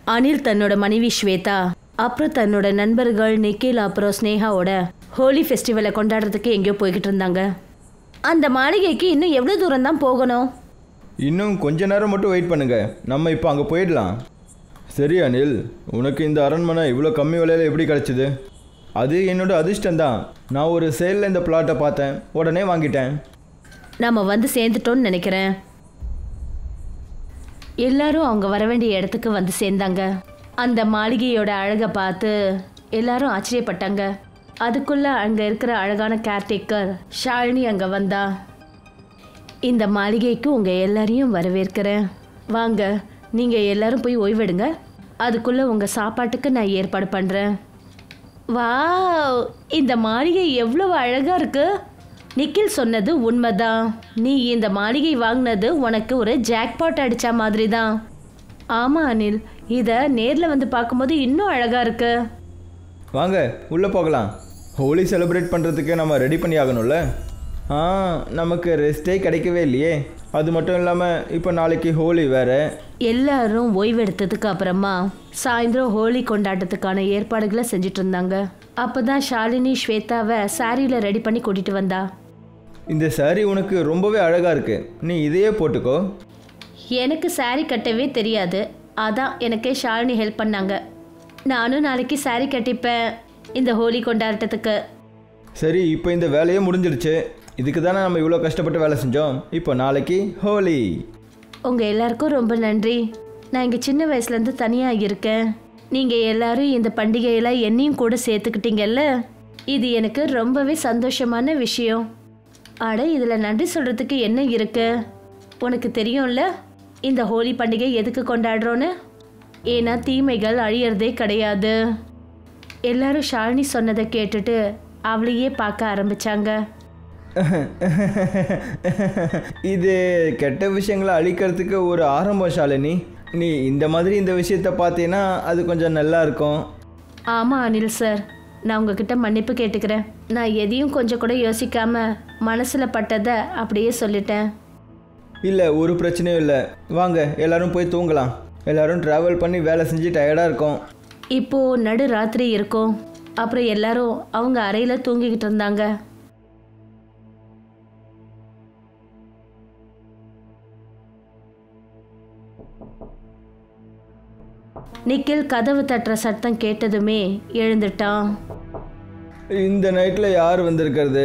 அனில் தன்னோட மனைவி ஸ்வேதா அப்புறம் தன்னோட நண்பர்கள் நிக்கில் அப்புறம் ஸ்னேகாவோட ஹோலி ஃபெஸ்டிவலை கொண்டாடுறதுக்கு எங்கேயோ போய்கிட்டு இருந்தாங்க. அந்த மாளிகைக்கு இன்னும் எவ்வளோ தூரம் தான் போகணும்? இன்னும் கொஞ்ச நேரம் மட்டும் வெயிட் பண்ணுங்க, நம்ம இப்போ அங்கே போயிடலாம். சரி அனில், உனக்கு இந்த அரண்மனை இவ்வளோ கம்மி விலையில் எப்படி கிடச்சிது? அது என்னோட அதிர்ஷ்டம்தான். நான் ஒரு சேலில் இந்த பிளாட்டை பார்த்தேன், உடனே வாங்கிட்டேன். நம்ம வந்து சேர்ந்துட்டோன்னு நினைக்கிறேன். எல்லாரும் அவங்க வர வேண்டிய இடத்துக்கு வந்து சேர்ந்தாங்க. அந்த மாளிகையோட அழகை பார்த்து எல்லாரும் ஆச்சரியப்பட்டாங்க. அதுக்குள்ள அங்கே இருக்கிற அழகான கேர்டேக்கர் ஷாலினி அங்கே வந்தா. இந்த மாளிகைக்கு உங்கள் எல்லாரையும் வரவேற்கிறேன். வாங்க, நீங்கள் எல்லாரும் போய் ஓய்வெடுங்க. அதுக்குள்ளே உங்கள் சாப்பாட்டுக்கு நான் ஏற்பாடு பண்ணுறேன். வாவ், இந்த மாளிகை எவ்வளவு அழகாக இருக்கு. நிக்கில் சொன்னது உண்மைதான். நீ இந்த மாளிகை வாங்கினது உனக்கு ஒரு ஜாக்பாட் அடித்த மாதிரி தான். ஆமாம் அனில், இதை நேரில் வந்து பார்க்கும்போது இன்னும் அழகாக இருக்கு. வாங்க உள்ளே போகலாம். ஹோலி செலிப்ரேட் பண்ணுறதுக்கு நம்ம ரெடி பண்ணி ஆகணும்ல. நமக்கு ரெஸ்ட்டே கிடைக்கவே இல்லையே. அது மட்டும் இல்லாமல் இப்போ நாளைக்கு ஹோலி வேறு. எல்லாரும் ஓய்வெடுத்ததுக்கு அப்புறமா சாயந்தரம் ஹோலி கொண்டாட்டத்துக்கான ஏற்பாடுகளை செஞ்சுட்டு இருந்தாங்க. அப்போ தான் ஷாலினி ஸ்வேதாவை சாரியில் ரெடி பண்ணி கூட்டிகிட்டு வந்தா. இந்த சாரி உனக்கு ரொம்பவே அழகாக இருக்குது, நீ இதையே போட்டுக்கோ. எனக்கு சாரி கட்டவே தெரியாது, அதான் எனக்கு ஷாலினி ஹெல்ப் பண்ணாங்க. நானும் நாளைக்கு சாரி கட்டிப்பேன் இந்த ஹோலி கொண்டாட்டத்துக்கு. சரி, இப்போ இந்த வேலையே முடிஞ்சிடுச்சு. இதுக்கு தானே நம்ம இவ்வளோ கஷ்டப்பட்டு வேலை செஞ்சோம். இப்போ நாளைக்கு ஹோலி. உங்கள் எல்லாருக்கும் ரொம்ப நன்றி. நான் இங்கே சின்ன வயசுலேருந்து தனியாக இருக்கேன். நீங்கள் எல்லாரும் இந்த பண்டிகையில் என்னையும் கூட சேர்த்துக்கிட்டீங்கல்ல, இது எனக்கு ரொம்பவே சந்தோஷமான விஷயம். அட, இதில் நன்றி சொல்கிறதுக்கு என்ன இருக்கு? உனக்கு தெரியும்ல இந்த ஹோலி பண்டிகை எதுக்கு கொண்டாடுறோன்னு? ஏன்னா தீமைகள் அழியறதே கிடையாது. எல்லாரும் ஷாலினி சொன்னதை கேட்டுட்டு அவளையே பார்க்க ஆரம்பித்தாங்க. இது கெட்ட விஷயங்களை அழிக்கிறதுக்கு ஒரு ஆரம்பம் ஷாலினி. நீ இந்த மாதிரி இந்த விஷயத்தை பார்த்தீங்கன்னா அது கொஞ்சம் நல்லா இருக்கும். ஆமாம் அனில் சார், நான் உங்ககிட்ட மன்னிப்பு கேட்டுக்கிறேன். நான் எதையும் கொஞ்சம் கூட யோசிக்காமல் மனசில் பட்டதை அப்படியே சொல்லிட்டேன். இல்லை, ஒரு பிரச்சனையும் இல்லை. வாங்க எல்லாரும் போய் தூங்கலாம். எல்லாரும் ட்ராவல் பண்ணி வேலை செஞ்சு டயர்டாக இருக்கும். இப்போது நடு ராத்திரி இருக்கும். அப்புறம் எல்லாரும் அவங்க அறையில் தூங்கிக்கிட்டு இருந்தாங்க. நிக்கில் கதவு தட்டுற சத்தம் கேட்டதுமே எழுந்துட்டான். இந்த நைட்டில் யார் வந்திருக்கிறது?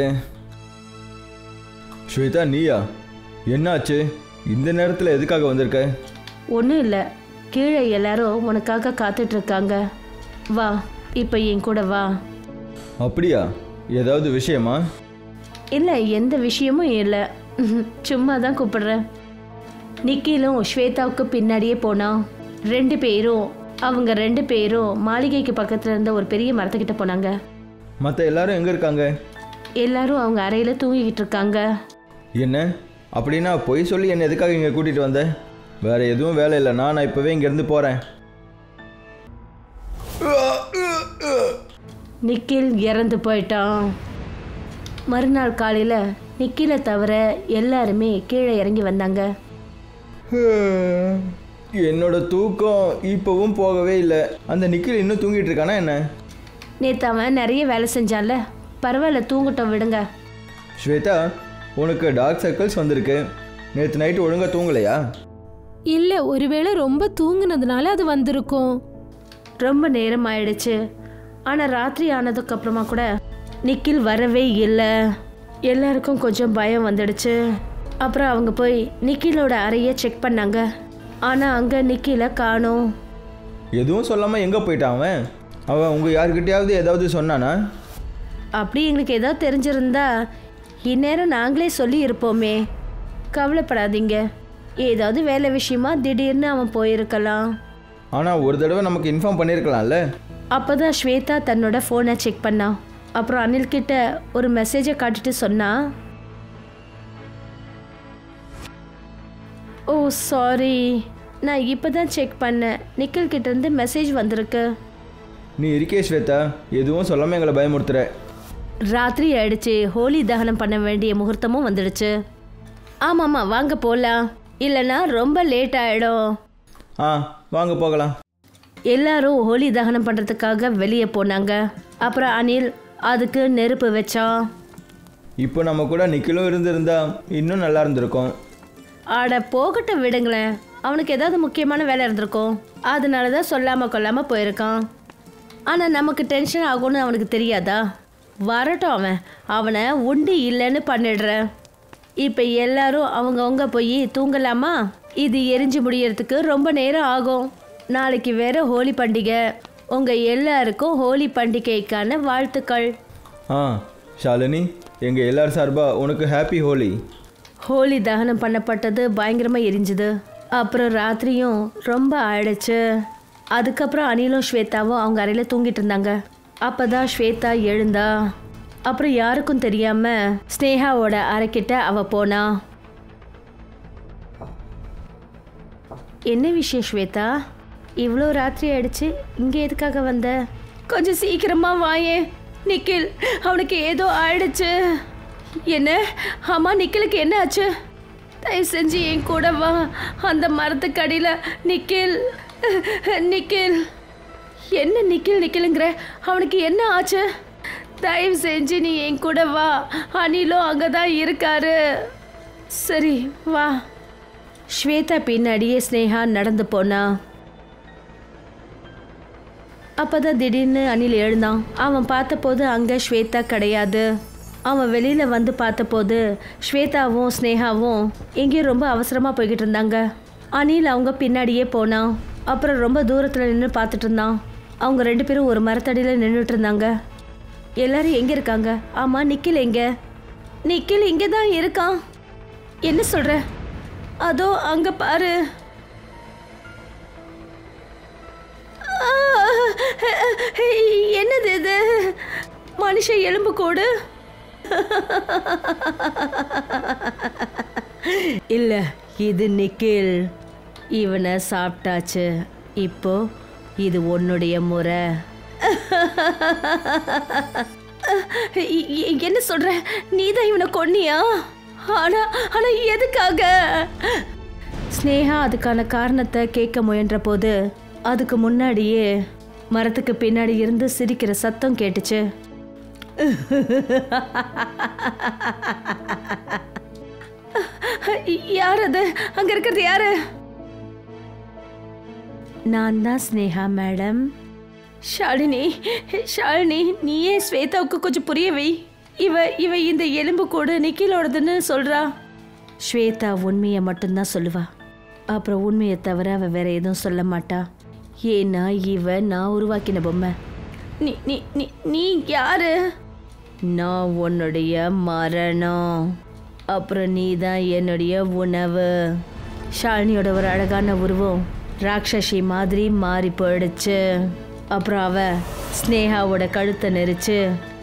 ஸ்வேதா, நீயா? என்னாச்சு? இந்த நேரத்தில் எதுக்காக வந்திருக்க? ஒன்றும் இல்லை, கீழே எல்லாரும் உனக்காக காத்துட்டு இருக்காங்க. வா, இப்போ என் கூட வா. அப்படியா? ஏதாவது விஷயமா? இல்லை, எந்த விஷயமும் இல்லை, சும்மா தான் கூப்பிடுறேன். நிக்கிலும் ஸ்வேதாவுக்கு பின்னாடியே போனான். அவங்க ரெண்டு பேரும் மாளிகைக்கு பக்கத்தில் இருந்த ஒரு பெரிய மரத்துக்கிட்ட போனாங்க. மற்ற எல்லாரும் எங்கே இருக்காங்க? எல்லாரும் அவங்க அறையில் தூங்கிக்கிட்டு இருக்காங்க. என்ன அப்படின்னா பொய் சொல்லி என்னை எதுக்காக இங்கே கூட்டிகிட்டு வந்தேன்? வேறு எதுவும் வேலை இல்லைண்ணா, நான் இப்போவே இங்கேருந்து போகிறேன். நிக்கில் இறந்து போயிட்டான். மறுநாள் காலையில் நிக்கிலை தவிர எல்லாருமே கீழே இறங்கி வந்தாங்க. என்னோட தூக்கம் இப்போவும் போகவே இல்லை. அந்த நிக்கில் இன்னும் தூங்கிட்டு இருக்கானா என்ன? நேற்று அவன் நிறைய வேலை செஞ்சான்ல, பரவாயில்ல, தூங்கட்டும், விடுங்க. ஸ்வேதா, உனக்கு டார்க் சர்க்கிள்ஸ் வந்திருக்கு. நேற்று நைட்டு ஒழுங்காக தூங்கலையா? இல்லை, ஒருவேளை ரொம்ப தூங்குனதுனால அது வந்திருக்கும். ரொம்ப நேரம் ஆயிடுச்சு. ஆனால் ராத்திரி ஆனதுக்கு அப்புறமா கூட நிக்கில் வரவே இல்லை. எல்லாருக்கும் கொஞ்சம் பயம் வந்துடுச்சு. அப்புறம் அவங்க போய் நிக்கிலோட அறையை செக் பண்ணாங்க. ஆனால் அங்கே நிக்கில காணோம். எதுவும் சொல்லாமல் எங்கே போயிட்டான் அவன்? அவன் உங்கள் யாருக்கிட்டையாவது ஏதாவது சொன்னானா? அப்படி எங்களுக்கு ஏதாவது தெரிஞ்சிருந்தா இந்நேரம் நாங்களே சொல்லி இருப்போமே. கவலைப்படாதீங்க, ஏதாவது வேலை விஷயமா திடீர்னு அவன் போயிருக்கலாம். ஆனால் ஒரு தடவை நமக்கு இன்ஃபார்ம் பண்ணியிருக்கலாம்ல. அப்போ தான் ஸ்வேதா தன்னோட ஃபோனை செக் பண்ணான். அப்புறம் அனில்கிட்ட ஒரு மெசேஜை காட்டிட்டு சொன்னா, ஓ சாரி, நான் இப்போ தான் செக் பண்ணேன், நிக்கில் கிட்டேருந்து மெசேஜ் வந்திருக்கு. நீ இருக்கே ஸ்வேதா, எதுவும் சொல்லாமல் எங்களை பயமுறுத்துற. ராத்திரி ஆயிடுச்சு, ஹோலி தகனம் பண்ண வேண்டிய முகூர்த்தமும் வந்துடுச்சு. ஆமாம்மா, வாங்க போகலாம், இல்லைன்னா ரொம்ப லேட் ஆகிடும். வாங்க போகலாம். எல்லாரும் ஹோலி தகனம் பண்ணுறதுக்காக வெளியே போனாங்க. அப்புறம் அனில் அதுக்கு நெருப்பு வச்சான். இப்போ நம்ம கூட நிக்கிலும் இருந்திருந்தா இன்னும் நல்லா இருந்திருக்கும். ஆட போகட்டும் விடுங்களேன், அவனுக்கு ஏதாவது முக்கியமான வேலை இருந்திருக்கும், அதனால தான் சொல்லாமல் கொள்ளாமல் போயிருக்கான். ஆனால் நமக்கு டென்ஷன் ஆகும்னு அவனுக்கு தெரியாதா? வரட்டும், அவனை உண்டு இல்லைன்னு பண்ணிடுறேன். இப்போ எல்லாரும் அவங்கவுங்க போய் தூங்கலாமா? இது எரிஞ்சு முடியறதுக்கு ரொம்ப நேரம் ஆகும். நாளைக்கு வேற ஹோலி பண்டிகை. உங்கள் எல்லாருக்கும் ஹோலி பண்டிகைக்கான வாழ்த்துக்கள். ஷாலினி, எங்கள் எல்லார் சார்பாக உனக்கு ஹாப்பி ஹோலி. ஹோலி தகனம் பண்ணப்பட்டது பயங்கரமாக எரிஞ்சுது. அப்புறம் ராத்திரியும் ரொம்ப ஆயிடுச்சு. அதுக்கப்புறம் அனிலும் ஸ்வேதாவும் அவங்க அறையில் தூங்கிட்டு இருந்தாங்க. அப்போ தான் ஸ்வேதா எழுந்தா. அப்புறம் யாருக்கும் தெரியாமல் ஸ்னேகாவோட அறைக்கிட்ட அவள் போனா. என்ன விஷயம் ஸ்வேதா? இவ்வளோ ராத்திரி ஆயிடுச்சு, இங்கே எதுக்காக வந்த? கொஞ்சம் சீக்கிரமாக வாயே. நிக்கில், அவனுக்கு ஏதோ ஆயிடுச்சு. என்ன? ஆமாம், நிக்கிலுக்கு என்ன ஆச்சு? தயவு செஞ்சு என் கூட வா. அந்த மரத்துக்கடியில் நிக்கில். நிக்கில் என்ன நிக்கில் நிக்கிலுங்கிற? அவனுக்கு என்ன ஆச்சு? தயவு செஞ்சு நீ என் கூட வா. அனிலும் அங்கே தான் இருக்காரு. சரி வா. ஸ்வேதா பின்னாடியே ஸ்னேகா நடந்து போனா. அப்போதான் திடீர்னு அனில் எழுந்தான். அவன் பார்த்தபோது அங்கே ஸ்வேதா கிடையாது. அவன் வெளியில் வந்து பார்த்தபோது ஸ்வேதாவும் ஸ்னேகாவும் எங்கேயும் ரொம்ப அவசரமாக போய்கிட்டு இருந்தாங்க. அனில் அவங்க பின்னாடியே போனான். அப்புறம் ரொம்ப தூரத்தில் நின்று பார்த்துட்டு இருந்தான். அவங்க 2 பேரும் ஒரு மரத்தடியில் நின்றுட்டு இருந்தாங்க. எல்லாரும் எங்கே இருக்காங்க? ஆமாம், நிக்கில் எங்கே? நிக்கில் இங்கே தான் இருக்கான். என்ன சொல்கிற? அதோ அங்கே பாரு. என்னது இது? மனுஷ எலும்பு கூடு? இல்லை, இது நிக்கில். இவனை சாப்பிட்டாச்சு. இப்போ இது உன்னுடைய முறை. என்ன சொல்ற? நீ தான் இவனை கொன்னியா? ஆனா எதுக்காக? ஸ்னேகா அதுக்கான காரணத்தை கேட்க முயன்ற போது அதுக்கு முன்னாடியே மரத்துக்கு பின்னாடி இருந்து சிரிக்கிற சத்தம் கேட்டுச்சு. யார் அது? அங்க இருக்கிறது யாரு? நான் தான் ஸ்னேகா மேடம். ஷாலினி, ஷாலினி, நீயே ஸ்வேதாவுக்கு கொஞ்சம் புரிய வை. இவ இந்த எலும்பு கூட நிக்கிலோடதுன்னு சொல்றா. ஸ்வேதா உண்மையை மட்டும்தான் சொல்லுவா. அப்புறம் உண்மையை தவிர அவ வேற எதுவும் சொல்ல மாட்டா. ஏன்னா இவ நான் உருவாக்கின பொம்மை. நீ நீ நீ நீ யாரு? நான் உன்னுடைய மரணம். அப்புறம் நீ தான் என்னுடைய உணவு. ஷாலினியோட ஒரு அழகான உருவம் ராட்சசி மாதிரி மாறி போயிடுச்சு. அப்புறம் அவ ஸ்னேகாவோட கழுத்தை நெரிச்சு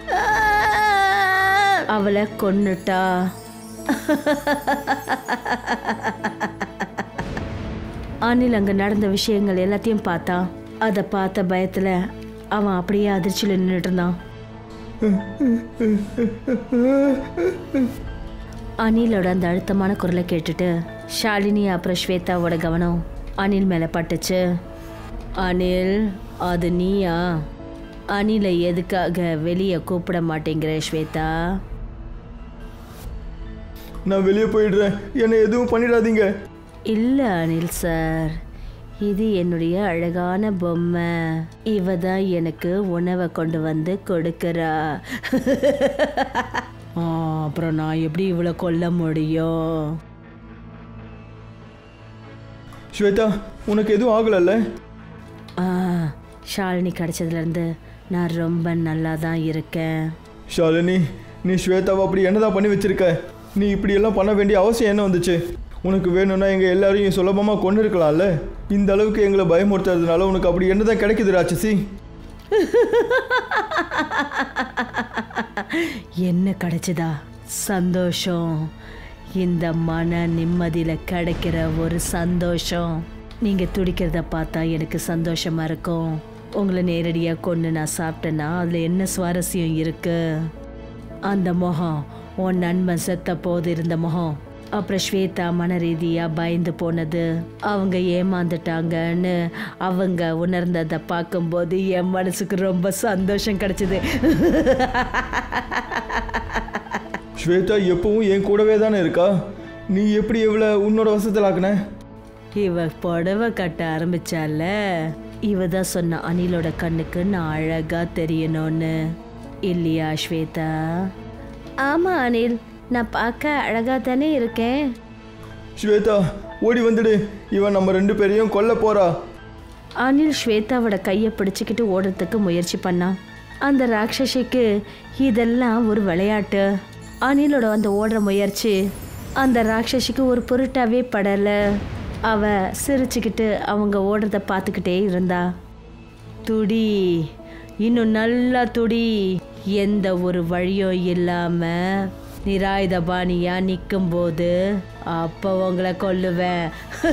அவளை கொன்னுட்டா. அனில் அங்கே நடந்த விஷயங்கள் எல்லாத்தையும் பார்த்தான். அதை பார்த்த பயத்தில் அவன் அப்படியே அதிர்ச்சியில் நின்றுட்டு இருந்தான். அனிலோட அந்த அழுத்தமான குரலை கேட்டுட்டு ஷாலினி அப்புறம் ஸ்வேதாவோட கவனம் அனில் மேலே பட்டுச்சு. அனில், அது நீயா? அனிலை எதுக்காக வெளியே கூப்பிட மாட்டேங்கிற ஸ்வேதா? நான் வெளியே போயிடுறேன், என்னை எதுவும் பண்ணிடாதீங்க. இல்லை அனில் சார், இது என்னுடைய அழகான பொம்மை. இவ தான் எனக்கு உணவை கொண்டு வந்து கொடுக்குறா. அப்புறம் நான் எப்படி இவளை கொல்ல முடியும்? ஸ்வேதா, உனக்கு எதுவும் ஆகலல்ல? ஷாலினி கிடைச்சதுலேருந்து நான் ரொம்ப நல்லா தான் இருக்கேன். ஷாலினி, நீ ஸ்வேதாவை அப்படி என்னதான் பண்ணி வச்சிருக்க? நீ இப்படியெல்லாம் பண்ண வேண்டிய அவசியம் என்ன வந்துச்சு? உனக்கு வேணும்னா எங்கள் எல்லாரையும் சுலபமாக கொண்டு இருக்கலாம்ல. இந்த அளவுக்கு எங்களை பயமுறுத்துறதுனால உனக்கு அப்படி என்னதான் கிடைக்குது ராட்சசி? என்ன கிடைச்சதா? சந்தோஷம். இந்த மன நிம்மதியில் கிடைக்கிற ஒரு சந்தோஷம். நீங்கள் துடிக்கிறத பார்த்தா எனக்கு சந்தோஷமாக இருக்கும். உங்களை நேரடியாக கொண்டு நான் சாப்பிட்டேன்னா அதில் என்ன சுவாரஸ்யம் இருக்குது? அந்த முகம், உன் நண்பன் செத்த போது இருந்த முகம், அப்புறம் ஸ்வேதா மன ரீதியா பயந்து போனது, அவங்க ஏமாந்துட்டாங்கன்னு அவங்க உணர்ந்ததை பார்க்கும்போது என் மனசுக்கு ரொம்ப சந்தோஷம் கிடைச்சது. ஸ்வேதா எப்பவும் என் கூடவே தானே இருக்கா, நீ எப்படி இவளை உன்னோட வசத்தில் ஆக்குன? இவ புடவை கட்ட ஆரம்பிச்சால, இவ தான் சொன்ன அனிலோட கண்ணுக்கு நான் அழகா தெரியணும்னு. இல்லையா ஸ்வேதா? ஆமா அனில், நான் பார்க்க அழகா தானே இருக்கேன். ஸ்வேதா ஓடி வந்துடு, இவன் நம்ம 2 பேரையும் கொல்ல போறா. அனில் ஸ்வேதாவோட கையை பிடிச்சிக்கிட்டு ஓடுறதுக்கு முயற்சி பண்ணான். அந்த ராட்சசிக்கு இதெல்லாம் ஒரு விளையாட்டு. அனிலோட அந்த ஓடுற முயற்சி அந்த ராட்சசிக்கு ஒரு பொருட்டாவே படலை. அவ சிரிச்சுக்கிட்டு அவங்க ஓடுறத பார்த்துக்கிட்டே இருந்தா. துடி, இன்னும் நல்லா துடி, எந்த ஒரு வழியும் இல்லாம நிராயுதபாணியா நிற்கும்போது அப்போ உங்களை கொல்லுவேன்.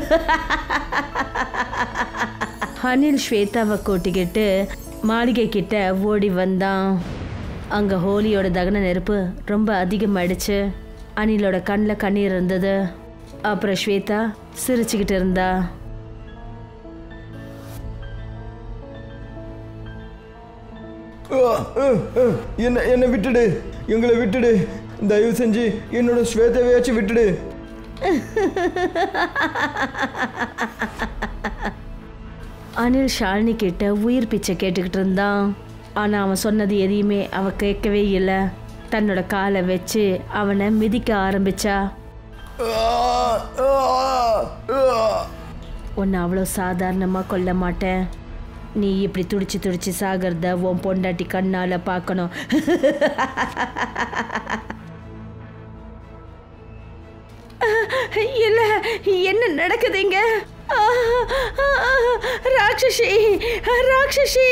அனில் ஸ்வேதாவை கூட்டிக்கிட்டு மாளிகை கிட்ட ஓடி வந்தான். அங்கே ஹோலியோட தகன நெருப்பு ரொம்ப அதிகமாயிடுச்சு. அனிலோட கண்ணில் கண்ணீர் இருந்தது. அப்புறம் ஸ்வேதா சிரிச்சுக்கிட்டு இருந்தா. என்னை விட்டுடு, எங்களை விட்டுடு, தயவு செஞ்சு என்னோட ஸ்வேதாவையாச்சும் விட்டுடு. அனில் ஷாலினி கிட்ட உயிர் பிச்சை கேட்டுக்கிட்டு இருந்தான். ஆனால் அவன் சொன்னது எதையுமே அவ கேட்கவே இல்லை. தன்னோட காலை வச்சு அவனை மிதிக்க ஆரம்பிச்சா. உன்னை அவ்வளோ சாதாரணமாக கொல்ல மாட்டேன். நீ இப்படி துடிச்சு துடிச்சு சாகிறத உன் பொண்டாட்டி கண்ணால் பார்க்கணும். இல்லை, என்ன நடக்குதுங்க? ராட்சசி, ராட்சசி!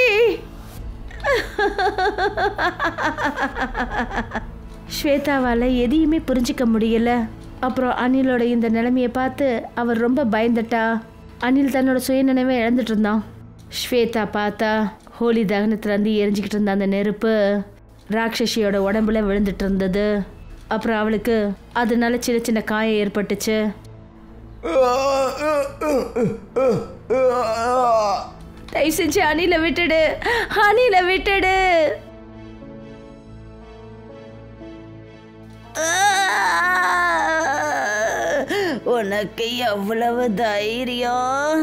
ஸ்வேதாவால் எதையுமே புரிஞ்சிக்க முடியல. அப்புறம் அனிலோட இந்த நிலைமையை பார்த்து அவர் ரொம்ப பயந்துட்டா. அனில் தன்னோட சுயநினைவை இழந்துட்டு இருந்தான். ஸ்வேதா பார்த்தா ஹோலி தகனத்துலேருந்து எரிஞ்சிக்கிட்டு இருந்த அந்த நெருப்பு ராட்சசியோட உடம்புல விழுந்துட்டு இருந்தது. அப்புறம் அவளுக்கு அதனால சின்ன சின்ன காயம் ஏற்பட்டுச்சு. தயவு செஞ்சு அனிலை விட்டுடு, அனிலை விட்டுடு. உனக்கு எவ்வளவு தைரியம்?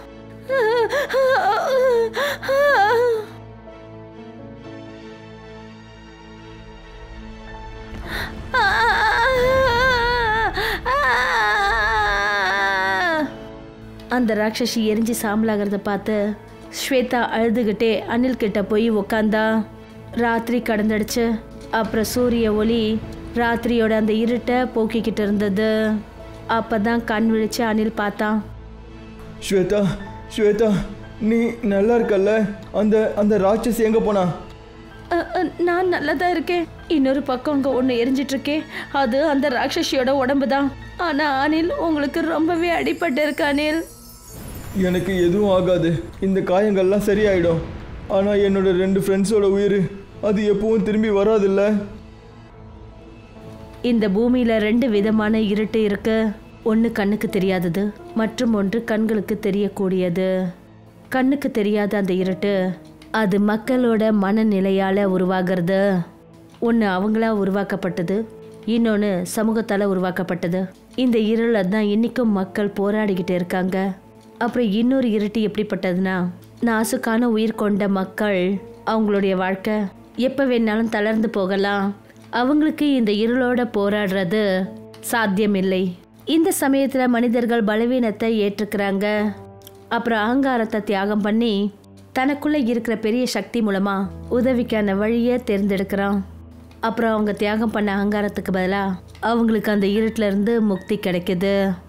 அந்த ராட்சசி எரிஞ்சு சாம்பலாகிறத பார்த்து ஸ்வேதா அழுதுகிட்டே அனில் கிட்ட போய் உக்காந்தா. ராத்திரி கடந்துடுச்சு. அப்புறம் சூரிய ஒளி ராத்திரியோட அந்த இருட்டை போக்கிக்கிட்டு இருந்தது. அப்பதான் கண் விழிச்சு அனில் பார்த்தான். ஸ்வேதா, ஸ்வேதா, நீ நல்லா இருக்கல்ல? அந்த அந்த ராட்சசி எங்க போனா? நான் நல்லா தான் இருக்கேன். இன்னொரு பக்கம் அங்கே ஒன்று எரிஞ்சிட்டு இருக்கேன். அது அந்த ராட்சசியோட உடம்பு தான். ஆனால் அனில், உங்களுக்கு ரொம்பவே அடிபட்டு இருக்கு அனில். எனக்கு எதுவும் ஆகாது, இந்த காயங்கள்லாம் சரியாயிடும். ஆனால் என்னோட 2 ஃப்ரெண்ட்ஸோட உயிர் அது எப்பவும் திரும்பி வராதில்ல. இந்த பூமியில் 2 விதமான இருட்டு இருக்கு. ஒன்று கண்ணுக்கு தெரியாதது, மற்றும் ஒன்று கண்களுக்கு தெரியக்கூடியது. கண்ணுக்கு தெரியாத அந்த இருட்டு அது மக்களோட மனநிலையால் உருவாகிறது. ஒன்று அவங்களா உருவாக்கப்பட்டது, இன்னொன்று சமூகத்தால் உருவாக்கப்பட்டது. இந்த இருளில் தான் இன்றைக்கும் மக்கள் போராடிக்கிட்டு இருக்காங்க. அப்புறம் இன்னொரு இருட்டு எப்படிப்பட்டதுன்னா, நாசுக்கான உயிர் கொண்ட மக்கள் அவங்களுடைய வாழ்க்கை எப்போ வேணாலும் தளர்ந்து போகலாம். அவங்களுக்கு இந்த இருளோட போராடுறது சாத்தியமில்லை. இந்த சமயத்தில் மனிதர்கள் பலவீனத்தை ஏற்றுக்கிறாங்க. அப்புறம் அகங்காரத்தை தியாகம் பண்ணி தனக்குள்ளே இருக்கிற பெரிய சக்தி மூலமாக உதவிக்கான வழியை தேர்ந்தெடுக்கிறான். அப்புறம் அவங்க தியாகம் பண்ண அகங்காரத்துக்கு பதிலாக அவங்களுக்கு அந்த இருட்டில் இருந்து முக்தி கிடைக்குது.